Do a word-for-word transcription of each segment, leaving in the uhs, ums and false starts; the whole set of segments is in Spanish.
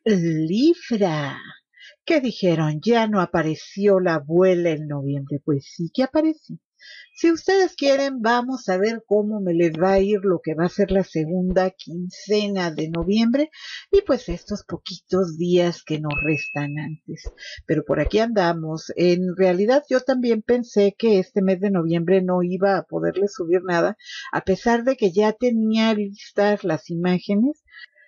Libra. ¿Qué dijeron? Ya no apareció la abuela en noviembre. Pues sí que apareció. Si ustedes quieren, vamos a ver cómo me les va a ir lo que va a ser la segunda quincena de noviembre y pues estos poquitos días que nos restan antes. Pero por aquí andamos. En realidad yo también pensé que este mes de noviembre no iba a poderle subir nada, a pesar de que ya tenía listas las imágenes,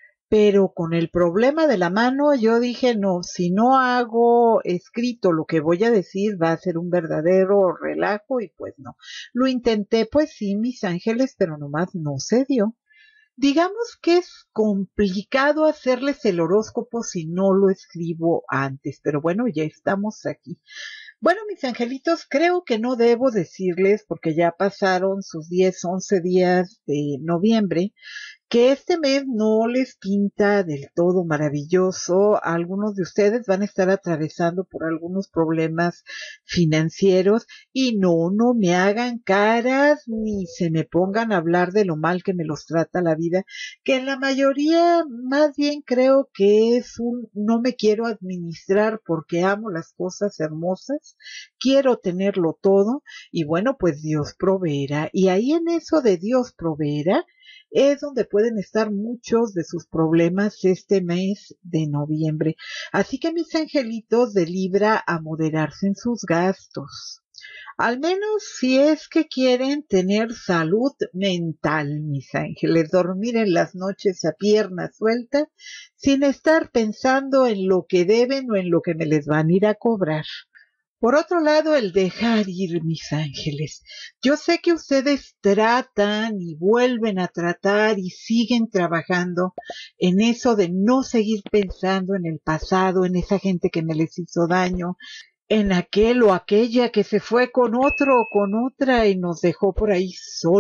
pero con el problema de la mano yo dije, no, si no hago escrito lo que voy a decir va a ser un verdadero relajo y pues no. Lo intenté, pues sí, mis ángeles, pero nomás no se dio. Digamos que es complicado hacerles el horóscopo si no lo escribo antes, pero bueno, ya estamos aquí. Bueno, mis angelitos, creo que no debo decirles, porque ya pasaron sus diez, once días de noviembre, que este mes no les pinta del todo maravilloso. Algunos de ustedes van a estar atravesando por algunos problemas financieros y no, no me hagan caras ni se me pongan a hablar de lo mal que me los trata la vida, que en la mayoría más bien creo que es un no me quiero administrar porque amo las cosas hermosas, quiero tenerlo todo y bueno, pues Dios proveerá. Y ahí en eso de Dios proveerá es donde pueden estar muchos de sus problemas este mes de noviembre. Así que mis angelitos de Libra a moderarse en sus gastos. Al menos si es que quieren tener salud mental, mis ángeles, dormir en las noches a pierna suelta, sin estar pensando en lo que deben o en lo que me les van a ir a cobrar. Por otro lado, el dejar ir, mis ángeles. Yo sé que ustedes tratan y vuelven a tratar y siguen trabajando en eso de no seguir pensando en el pasado, en esa gente que me les hizo daño, en aquel o aquella que se fue con otro o con otra y nos dejó por ahí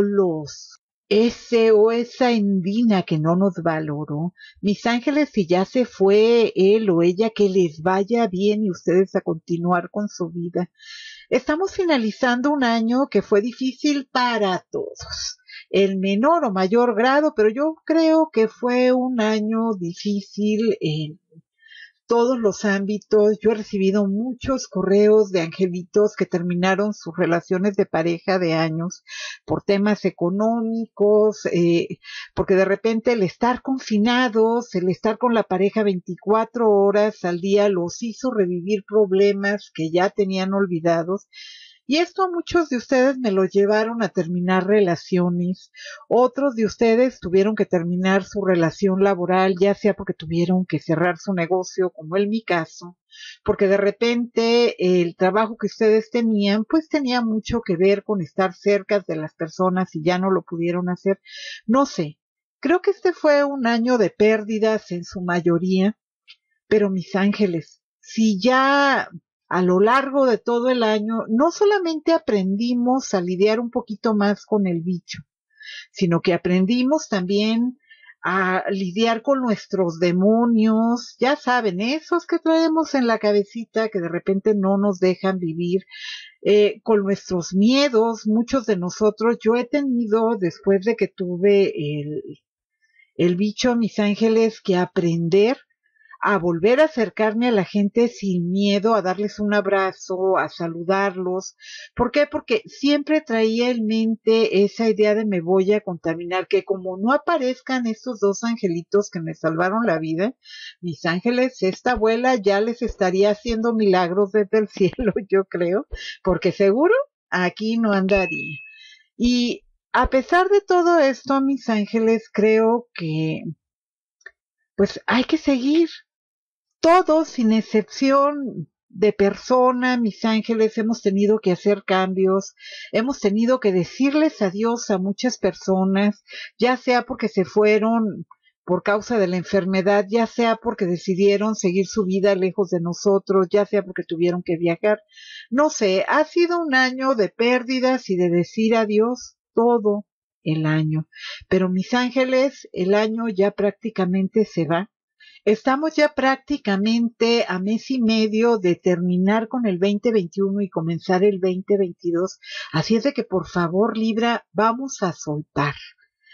solos. Ese o esa indina que no nos valoró. Mis ángeles, si ya se fue él o ella, que les vaya bien y ustedes a continuar con su vida. Estamos finalizando un año que fue difícil para todos, en menor o mayor grado, pero yo creo que fue un año difícil en todos los ámbitos. Yo he recibido muchos correos de angelitos que terminaron sus relaciones de pareja de años por temas económicos, eh, porque de repente el estar confinados, el estar con la pareja veinticuatro horas al día los hizo revivir problemas que ya tenían olvidados. Y esto a muchos de ustedes me lo llevaron a terminar relaciones. Otros de ustedes tuvieron que terminar su relación laboral, ya sea porque tuvieron que cerrar su negocio, como en mi caso, porque de repente el trabajo que ustedes tenían, pues tenía mucho que ver con estar cerca de las personas y ya no lo pudieron hacer. No sé, creo que este fue un año de pérdidas en su mayoría, pero mis ángeles, si ya a lo largo de todo el año no solamente aprendimos a lidiar un poquito más con el bicho, sino que aprendimos también a lidiar con nuestros demonios, ya saben, esos que traemos en la cabecita que de repente no nos dejan vivir, eh, con nuestros miedos, muchos de nosotros. Yo he tenido, después de que tuve el, el bicho, mis ángeles, que aprender a volver a acercarme a la gente sin miedo, a darles un abrazo, a saludarlos. ¿Por qué? Porque siempre traía en mente esa idea de me voy a contaminar, que como no aparezcan estos dos angelitos que me salvaron la vida, mis ángeles, esta abuela ya les estaría haciendo milagros desde el cielo, yo creo, porque seguro aquí no andaría. Y a pesar de todo esto, mis ángeles, creo que pues hay que seguir. Todos, sin excepción de persona, mis ángeles, hemos tenido que hacer cambios, hemos tenido que decirles adiós a muchas personas, ya sea porque se fueron por causa de la enfermedad, ya sea porque decidieron seguir su vida lejos de nosotros, ya sea porque tuvieron que viajar. No sé, ha sido un año de pérdidas y de decir adiós todo el año. Pero mis ángeles, el año ya prácticamente se va. Estamos ya prácticamente a mes y medio de terminar con el veinte veintiuno y comenzar el veinte veintidós. Así es de que por favor, Libra, vamos a soltar.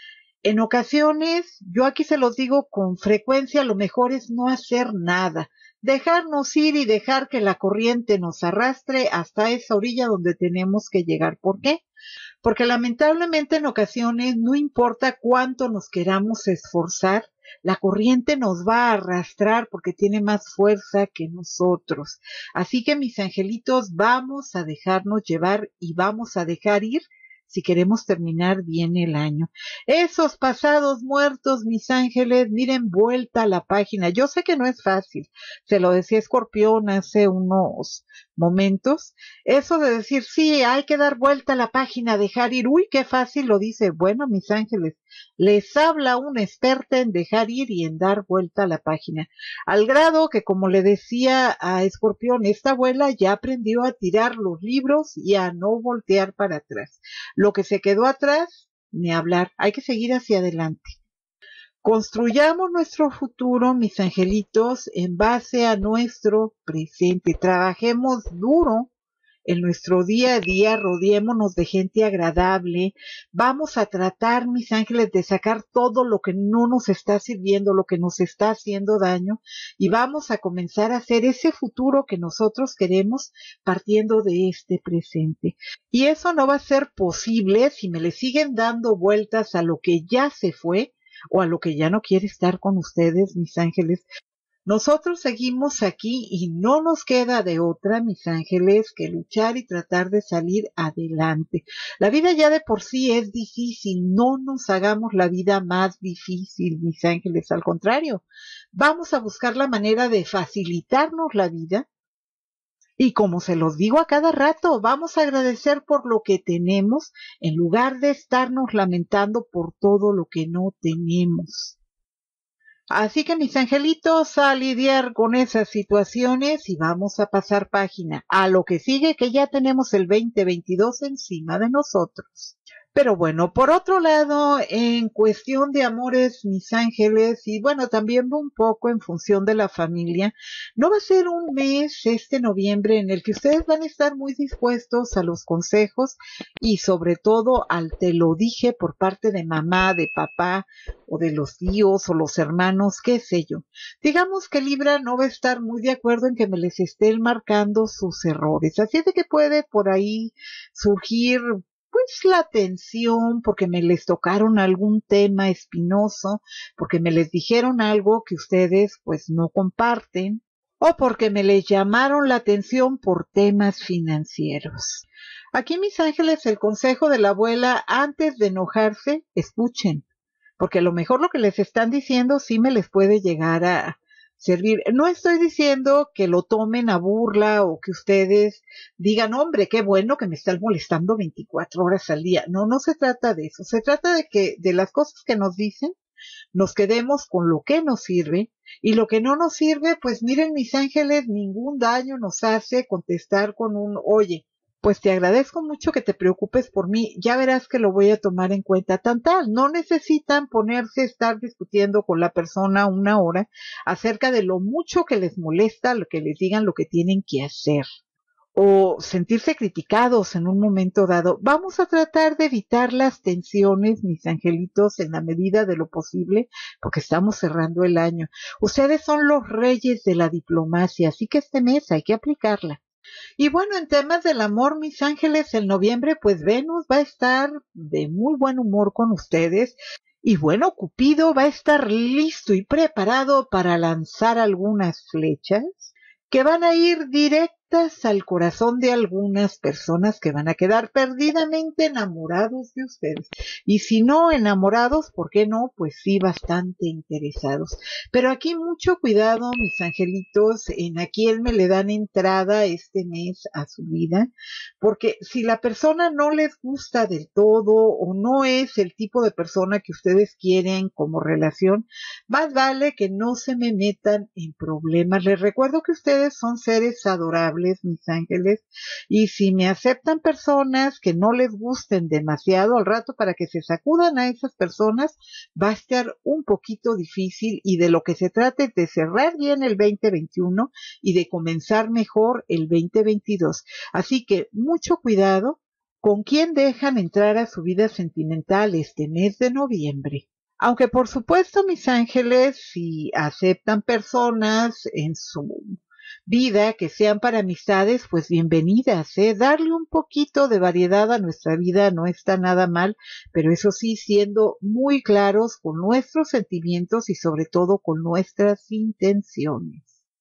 En ocasiones, yo aquí se los digo con frecuencia, lo mejor es no hacer nada, dejarnos ir y dejar que la corriente nos arrastre hasta esa orilla donde tenemos que llegar. ¿Por qué? Porque lamentablemente en ocasiones, no importa cuánto nos queramos esforzar, la corriente nos va a arrastrar porque tiene más fuerza que nosotros. Así que mis angelitos, vamos a dejarnos llevar y vamos a dejar ir si queremos terminar bien el año. Esos pasados muertos, mis ángeles, miren vuelta a la página. Yo sé que no es fácil, se lo decía Escorpión hace unos momentos. Eso de decir, sí, hay que dar vuelta a la página, dejar ir. Uy, qué fácil lo dice. Bueno, mis ángeles, les habla una experta en dejar ir y en dar vuelta a la página. Al grado que, como le decía a Escorpión, esta abuela ya aprendió a tirar los libros y a no voltear para atrás. Lo que se quedó atrás, ni hablar. Hay que seguir hacia adelante. Construyamos nuestro futuro, mis angelitos, en base a nuestro presente. Trabajemos duro en nuestro día a día, rodeémonos de gente agradable. Vamos a tratar, mis ángeles, de sacar todo lo que no nos está sirviendo, lo que nos está haciendo daño, y vamos a comenzar a hacer ese futuro que nosotros queremos partiendo de este presente. Y eso no va a ser posible si me le siguen dando vueltas a lo que ya se fue, o a lo que ya no quiere estar con ustedes, mis ángeles. Nosotros seguimos aquí y no nos queda de otra, mis ángeles, que luchar y tratar de salir adelante. La vida ya de por sí es difícil, no nos hagamos la vida más difícil, mis ángeles. Al contrario, vamos a buscar la manera de facilitarnos la vida. Y como se los digo a cada rato, vamos a agradecer por lo que tenemos en lugar de estarnos lamentando por todo lo que no tenemos. Así que mis angelitos, a lidiar con esas situaciones y vamos a pasar página a lo que sigue, que ya tenemos el veinte veintidós encima de nosotros. Pero bueno, por otro lado, en cuestión de amores, mis ángeles, y bueno, también un poco en función de la familia, no va a ser un mes este noviembre en el que ustedes van a estar muy dispuestos a los consejos y sobre todo al te lo dije por parte de mamá, de papá o de los tíos o los hermanos, qué sé yo. Digamos que Libra no va a estar muy de acuerdo en que me les estén marcando sus errores, así es de que puede por ahí surgir pues la tensión, porque me les tocaron algún tema espinoso, porque me les dijeron algo que ustedes pues no comparten, o porque me les llamaron la atención por temas financieros. Aquí, mis ángeles, el consejo de la abuela, antes de enojarse, escuchen, porque a lo mejor lo que les están diciendo sí me les puede llegar a servir. No estoy diciendo que lo tomen a burla o que ustedes digan, hombre, qué bueno que me están molestando veinticuatro horas al día. No, no se trata de eso. Se trata de que de las cosas que nos dicen, nos quedemos con lo que nos sirve, y lo que no nos sirve, pues miren, mis ángeles, ningún daño nos hace contestar con un oye. Pues te agradezco mucho que te preocupes por mí, ya verás que lo voy a tomar en cuenta, tan tal. No necesitan ponerse a estar discutiendo con la persona una hora acerca de lo mucho que les molesta, lo que les digan lo que tienen que hacer, o sentirse criticados en un momento dado. Vamos a tratar de evitar las tensiones, mis angelitos, en la medida de lo posible, porque estamos cerrando el año. Ustedes son los reyes de la diplomacia, así que este mes hay que aplicarla. Y bueno, en temas del amor, mis ángeles, en noviembre, pues Venus va a estar de muy buen humor con ustedes. Y bueno, Cupido va a estar listo y preparado para lanzar algunas flechas que van a ir directas al corazón de algunas personas que van a quedar perdidamente enamorados de ustedes. Y si no enamorados, ¿por qué no? Pues sí, bastante interesados. Pero aquí mucho cuidado, mis angelitos, en a quién me le dan entrada este mes a su vida, porque si la persona no les gusta del todo o no es el tipo de persona que ustedes quieren como relación, más vale que no se me metan en problemas. Les recuerdo que ustedes son seres adorables, mis ángeles, y si me aceptan personas que no les gusten demasiado, al rato para que se sacudan a esas personas va a estar un poquito difícil, y de lo que se trata es de cerrar bien el veinte veintiuno y de comenzar mejor el veinte veintidós. Así que mucho cuidado con quién dejan entrar a su vida sentimental este mes de noviembre. Aunque por supuesto, mis ángeles, si aceptan personas en su vida que sean para amistades, pues bienvenidas, ¿eh? Darle un poquito de variedad a nuestra vida no está nada mal, pero eso sí, siendo muy claros con nuestros sentimientos y sobre todo con nuestras intenciones.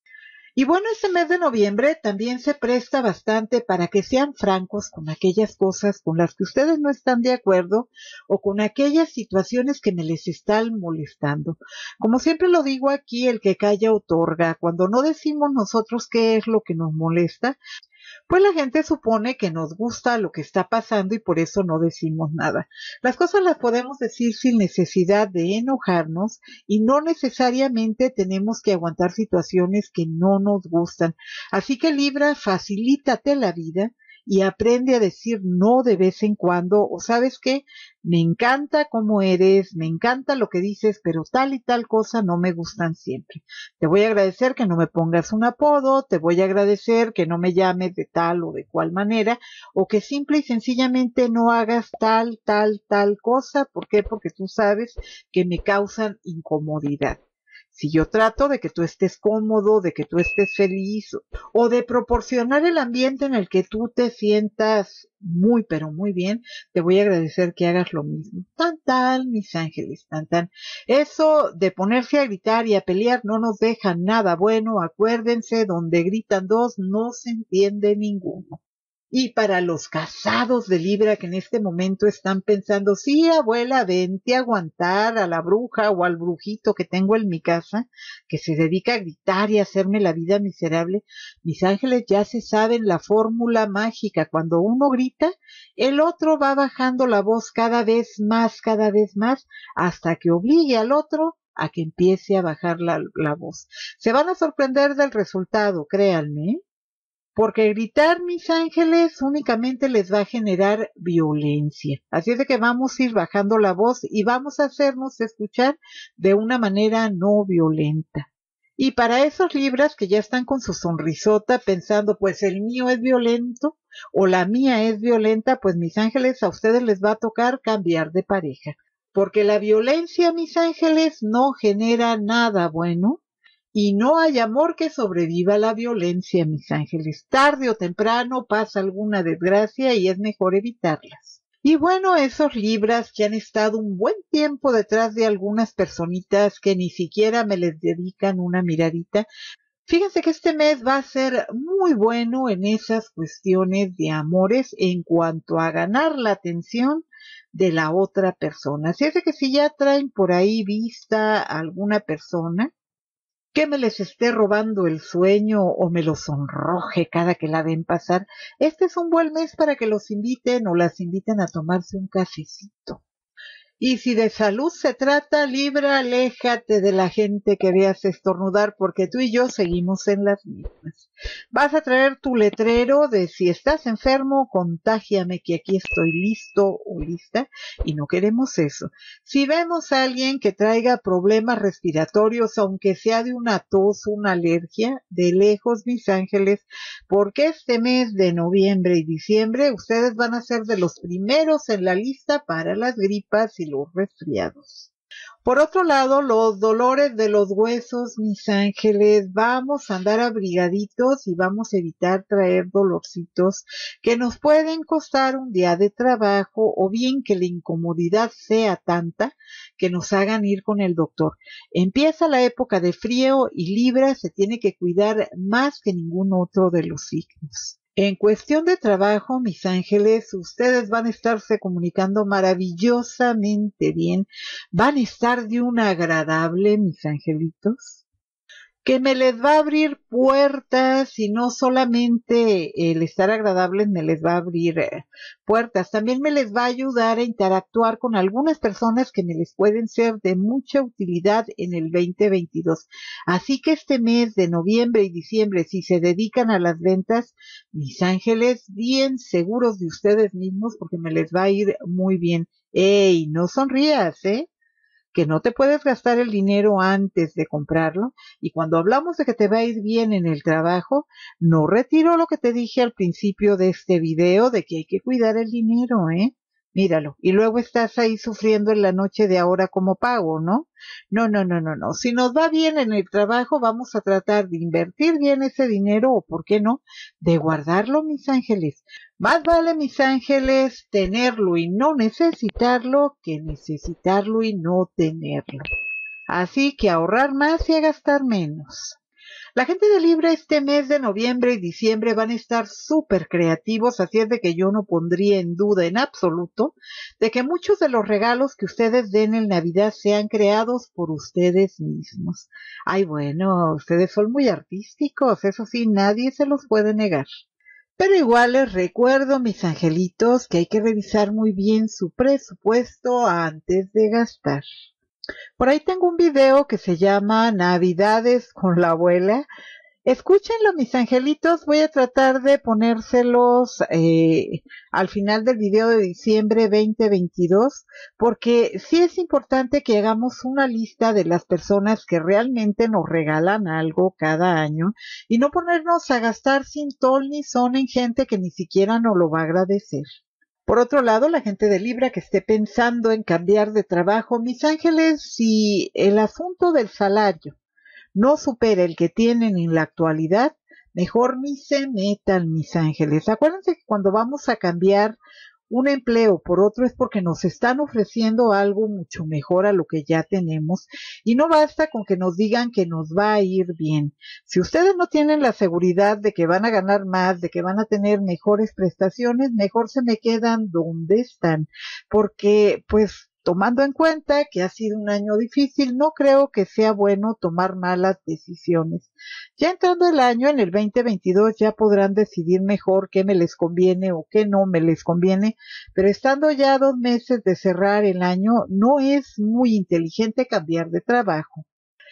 Y bueno, este mes de noviembre también se presta bastante para que sean francos con aquellas cosas con las que ustedes no están de acuerdo o con aquellas situaciones que me les están molestando. Como siempre lo digo aquí, el que calla otorga. Cuando no decimos nosotros qué es lo que nos molesta, pues la gente supone que nos gusta lo que está pasando y por eso no decimos nada. Las cosas las podemos decir sin necesidad de enojarnos y no necesariamente tenemos que aguantar situaciones que no nos gustan. Así que Libra, facilítate la vida y aprende a decir no de vez en cuando, o sabes qué, me encanta cómo eres, me encanta lo que dices, pero tal y tal cosa no me gustan siempre. Te voy a agradecer que no me pongas un apodo, te voy a agradecer que no me llames de tal o de cual manera, o que simple y sencillamente no hagas tal, tal, tal cosa. ¿Por qué? Porque tú sabes que me causan incomodidad. Si yo trato de que tú estés cómodo, de que tú estés feliz o de proporcionar el ambiente en el que tú te sientas muy, pero muy bien, te voy a agradecer que hagas lo mismo. Tan, tan, mis ángeles, tan, tan. Eso de ponerse a gritar y a pelear no nos deja nada bueno. Acuérdense, donde gritan dos no se entiende ninguno. Y para los casados de Libra que en este momento están pensando, sí, abuela, vente a aguantar a la bruja o al brujito que tengo en mi casa, que se dedica a gritar y a hacerme la vida miserable, mis ángeles ya se saben la fórmula mágica. Cuando uno grita, el otro va bajando la voz cada vez más, cada vez más, hasta que obligue al otro a que empiece a bajar la, la voz. Se van a sorprender del resultado, créanme, ¿eh? Porque gritar, mis ángeles, únicamente les va a generar violencia. Así es de que vamos a ir bajando la voz y vamos a hacernos escuchar de una manera no violenta. Y para esos libras que ya están con su sonrisota pensando, pues el mío es violento o la mía es violenta, pues mis ángeles, a ustedes les va a tocar cambiar de pareja. Porque la violencia, mis ángeles, no genera nada bueno. Y no hay amor que sobreviva a la violencia, mis ángeles. Tarde o temprano pasa alguna desgracia y es mejor evitarlas. Y bueno, esos libras que han estado un buen tiempo detrás de algunas personitas que ni siquiera me les dedican una miradita, fíjense que este mes va a ser muy bueno en esas cuestiones de amores en cuanto a ganar la atención de la otra persona. Así es de que si ya traen por ahí vista a alguna persona que me les esté robando el sueño o me los sonroje cada que la ven pasar, este es un buen mes para que los inviten o las inviten a tomarse un cafecito. Y si de salud se trata, Libra, aléjate de la gente que veas estornudar, porque tú y yo seguimos en las mismas. Vas a traer tu letrero de si estás enfermo, contágiame que aquí estoy listo o lista, y no queremos eso. Si vemos a alguien que traiga problemas respiratorios, aunque sea de una tos, una alergia, de lejos, mis ángeles, porque este mes de noviembre y diciembre ustedes van a ser de los primeros en la lista para las gripas y los resfriados. Por otro lado, los dolores de los huesos, mis ángeles, vamos a andar abrigaditos y vamos a evitar traer dolorcitos que nos pueden costar un día de trabajo o bien que la incomodidad sea tanta que nos hagan ir con el doctor. Empieza la época de frío y Libra se tiene que cuidar más que ningún otro de los signos. En cuestión de trabajo, mis ángeles, ustedes van a estarse comunicando maravillosamente bien, van a estar de un agradable, mis angelitos, que me les va a abrir puertas y no solamente el estar agradables me les va a abrir eh, puertas, también me les va a ayudar a interactuar con algunas personas que me les pueden ser de mucha utilidad en el veinte veintidós. Así que este mes de noviembre y diciembre, si se dedican a las ventas, mis ángeles, bien seguros de ustedes mismos porque me les va a ir muy bien. ¡Ey! No sonrías, ¿eh? Que no te puedes gastar el dinero antes de comprarlo. Y cuando hablamos de que te va a ir bien en el trabajo, no retiro lo que te dije al principio de este video de que hay que cuidar el dinero, ¿eh? Míralo. Y luego estás ahí sufriendo en la noche de ahora como pago, ¿no? No, no, no, no, no. Si nos va bien en el trabajo, vamos a tratar de invertir bien ese dinero o, ¿por qué no?, de guardarlo, mis ángeles. Más vale, mis ángeles, tenerlo y no necesitarlo que necesitarlo y no tenerlo. Así que ahorrar más y a gastar menos. La gente de Libra este mes de noviembre y diciembre van a estar súper creativos, así es de que yo no pondría en duda en absoluto de que muchos de los regalos que ustedes den en Navidad sean creados por ustedes mismos. Ay, bueno, ustedes son muy artísticos, eso sí, nadie se los puede negar. Pero igual les recuerdo, mis angelitos, que hay que revisar muy bien su presupuesto antes de gastar. Por ahí tengo un video que se llama Navidades con la abuela. Escúchenlo, mis angelitos. Voy a tratar de ponérselos eh, al final del video de diciembre veinte veintidós, porque sí es importante que hagamos una lista de las personas que realmente nos regalan algo cada año y no ponernos a gastar sin ton ni son en gente que ni siquiera nos lo va a agradecer. Por otro lado, la gente de Libra que esté pensando en cambiar de trabajo, mis ángeles, si el asunto del salario no supera el que tienen en la actualidad, mejor ni se metan, mis ángeles. Acuérdense que cuando vamos a cambiar un empleo por otro es porque nos están ofreciendo algo mucho mejor a lo que ya tenemos y no basta con que nos digan que nos va a ir bien. Si ustedes no tienen la seguridad de que van a ganar más, de que van a tener mejores prestaciones, mejor se me quedan donde están, porque pues tomando en cuenta que ha sido un año difícil, no creo que sea bueno tomar malas decisiones. Ya entrando el año, en el veinte veintidós, ya podrán decidir mejor qué me les conviene o qué no me les conviene, pero estando ya dos meses de cerrar el año, no es muy inteligente cambiar de trabajo.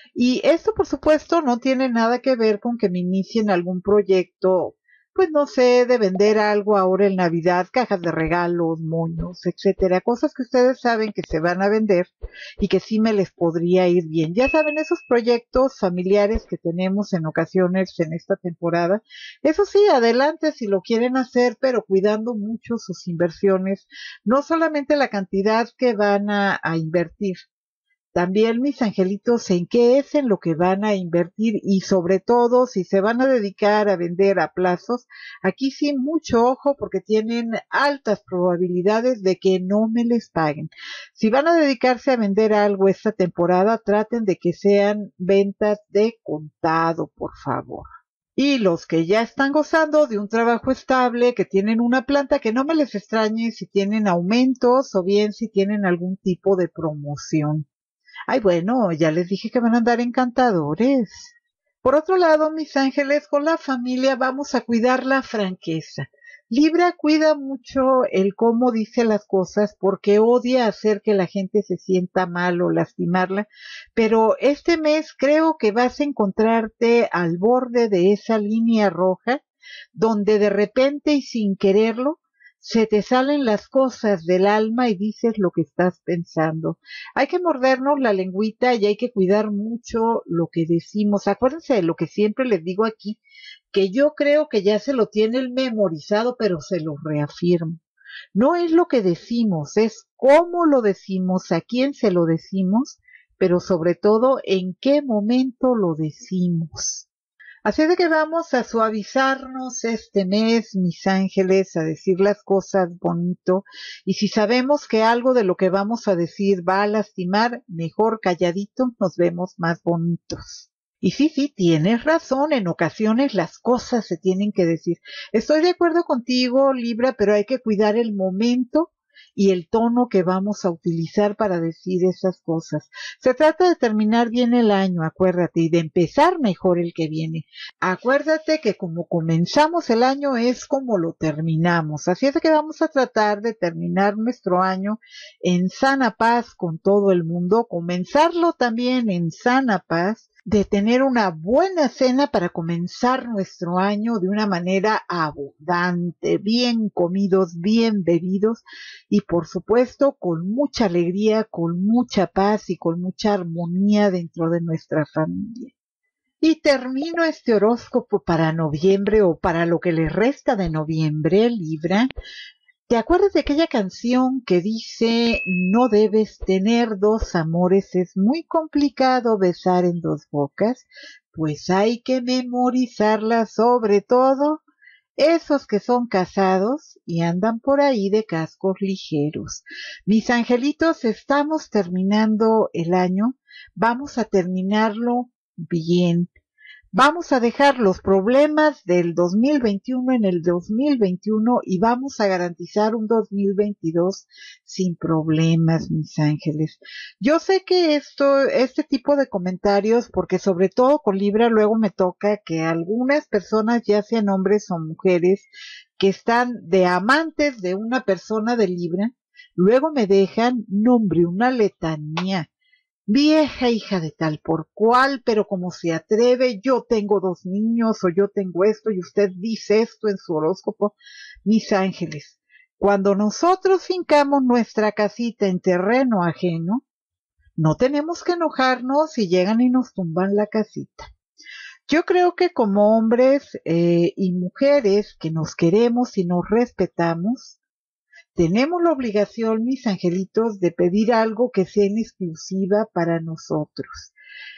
Y esto, por supuesto, no tiene nada que ver con que me inicien algún proyecto, pues no sé, de vender algo ahora en Navidad, cajas de regalos, moños, etcétera, cosas que ustedes saben que se van a vender y que sí me les podría ir bien. Ya saben, esos proyectos familiares que tenemos en ocasiones en esta temporada, eso sí, adelante si lo quieren hacer, pero cuidando mucho sus inversiones, no solamente la cantidad que van a, a invertir. También, mis angelitos, en qué es en lo que van a invertir y sobre todo si se van a dedicar a vender a plazos, aquí sí mucho ojo porque tienen altas probabilidades de que no me les paguen. Si van a dedicarse a vender algo esta temporada, traten de que sean ventas de contado, por favor. Y los que ya están gozando de un trabajo estable, que tienen una planta, que no me les extrañe si tienen aumentos o bien si tienen algún tipo de promoción. Ay, bueno, ya les dije que van a andar encantadores. Por otro lado, mis ángeles, con la familia vamos a cuidar la franqueza. Libra cuida mucho el cómo dice las cosas porque odia hacer que la gente se sienta mal o lastimarla, pero este mes creo que vas a encontrarte al borde de esa línea roja donde de repente y sin quererlo se te salen las cosas del alma y dices lo que estás pensando. Hay que mordernos la lengüita y hay que cuidar mucho lo que decimos. Acuérdense de lo que siempre les digo aquí, que yo creo que ya se lo tienen memorizado, pero se lo reafirmo. No es lo que decimos, es cómo lo decimos, a quién se lo decimos, pero sobre todo en qué momento lo decimos. Así de que vamos a suavizarnos este mes, mis ángeles, a decir las cosas bonito. Y si sabemos que algo de lo que vamos a decir va a lastimar, mejor calladito nos vemos más bonitos. Y sí, sí, tienes razón, en ocasiones las cosas se tienen que decir. Estoy de acuerdo contigo, Libra, pero hay que cuidar el momento y el tono que vamos a utilizar para decir esas cosas. Se trata de terminar bien el año, acuérdate, y de empezar mejor el que viene. Acuérdate que como comenzamos el año es como lo terminamos. Así es que vamos a tratar de terminar nuestro año en sana paz con todo el mundo, comenzarlo también en sana paz, de tener una buena cena para comenzar nuestro año de una manera abundante, bien comidos, bien bebidos y por supuesto con mucha alegría, con mucha paz y con mucha armonía dentro de nuestra familia. Y termino este horóscopo para noviembre o para lo que les resta de noviembre, Libra, ¿Te acuerdas de aquella canción que dice no debes tener dos amores, es muy complicado besar en dos bocas? Pues hay que memorizarla, sobre todo esos que son casados y andan por ahí de cascos ligeros. Mis angelitos, estamos terminando el año, vamos a terminarlo bien. Vamos a dejar los problemas del dos mil veintiuno en el dos mil veintiuno y vamos a garantizar un dos mil veintidós sin problemas, mis ángeles. Yo sé que esto, este tipo de comentarios, porque sobre todo con Libra luego me toca que algunas personas, ya sean hombres o mujeres, que están de amantes de una persona de Libra, luego me dejan nombre, una letanía. Vieja hija de tal por cual, pero como se atreve, yo tengo dos niños o yo tengo esto y usted dice esto en su horóscopo. Mis ángeles, cuando nosotros fincamos nuestra casita en terreno ajeno, no tenemos que enojarnos si llegan y nos tumban la casita. Yo creo que como hombres eh, y mujeres que nos queremos y nos respetamos, tenemos la obligación, mis angelitos, de pedir algo que sea en exclusiva para nosotros.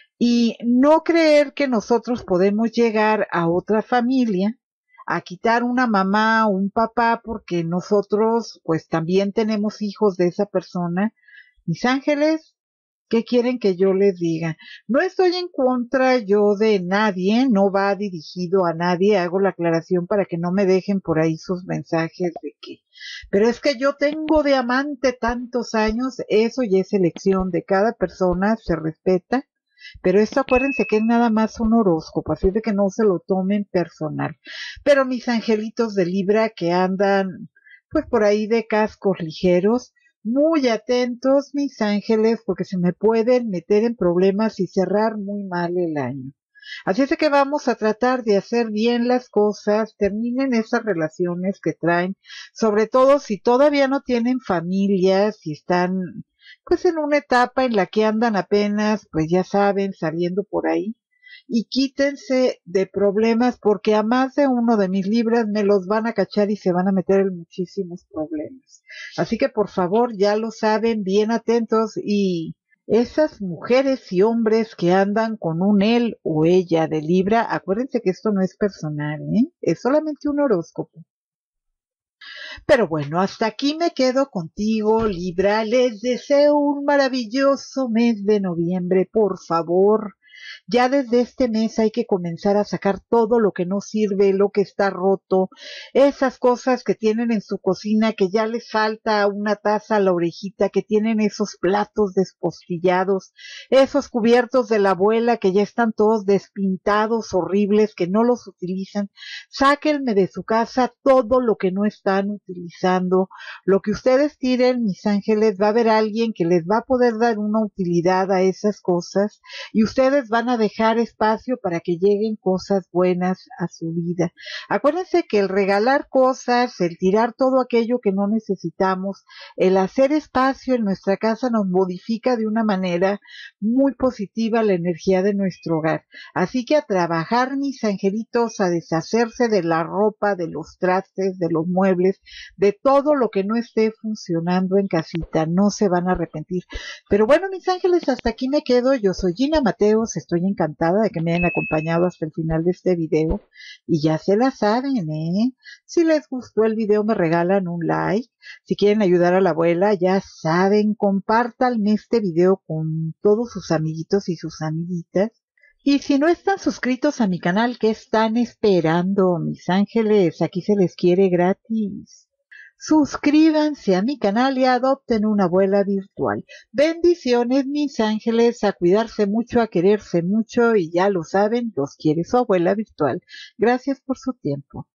Y no creer que nosotros podemos llegar a otra familia a quitar una mamá o un papá porque nosotros pues también tenemos hijos de esa persona. Mis ángeles, ¿qué quieren que yo les diga? No estoy en contra yo de nadie, no va dirigido a nadie, hago la aclaración para que no me dejen por ahí sus mensajes de que, pero es que yo tengo de amante tantos años, eso ya es elección de cada persona, se respeta, pero esto acuérdense que es nada más un horóscopo, así de que no se lo tomen personal. Pero mis angelitos de Libra que andan pues por ahí de cascos ligeros, muy atentos, mis ángeles, porque se me pueden meter en problemas y cerrar muy mal el año. Así es que vamos a tratar de hacer bien las cosas, terminen esas relaciones que traen, sobre todo si todavía no tienen familia, si están pues en una etapa en la que andan apenas, pues ya saben, saliendo por ahí. Y quítense de problemas porque a más de uno de mis libras me los van a cachar y se van a meter en muchísimos problemas. Así que por favor, ya lo saben, bien atentos y esas mujeres y hombres que andan con un él o ella de Libra, acuérdense que esto no es personal, ¿eh? Es solamente un horóscopo. Pero bueno, hasta aquí me quedo contigo, Libra. Les deseo un maravilloso mes de noviembre, por favor. Ya desde este mes hay que comenzar a sacar todo lo que no sirve, lo que está roto, esas cosas que tienen en su cocina, que ya les falta una taza a la orejita, que tienen esos platos despostillados, esos cubiertos de la abuela que ya están todos despintados, horribles, que no los utilizan. Sáquenme de su casa todo lo que no están utilizando. Lo que ustedes tiren, mis ángeles, va a haber alguien que les va a poder dar una utilidad a esas cosas y ustedes van a dejar espacio para que lleguen cosas buenas a su vida. Acuérdense que el regalar cosas, el tirar todo aquello que no necesitamos, el hacer espacio en nuestra casa nos modifica de una manera muy positiva la energía de nuestro hogar. Así que a trabajar, mis angelitos, a deshacerse de la ropa, de los trastes, de los muebles, de todo lo que no esté funcionando en casita. No se van a arrepentir. Pero bueno, mis ángeles, hasta aquí me quedo. Yo soy Gina Mateos, estoy encantada de que me hayan acompañado hasta el final de este video. Y ya se la saben, ¿eh? Si les gustó el video, me regalan un like. Si quieren ayudar a la abuela, ya saben, compártanme este video con todos sus amiguitos y sus amiguitas. Y si no están suscritos a mi canal, ¿qué están esperando, mis ángeles? Aquí se les quiere gratis. Suscríbanse a mi canal y adopten una abuela virtual. Bendiciones, mis ángeles, a cuidarse mucho, a quererse mucho y ya lo saben, los quiere su abuela virtual. Gracias por su tiempo.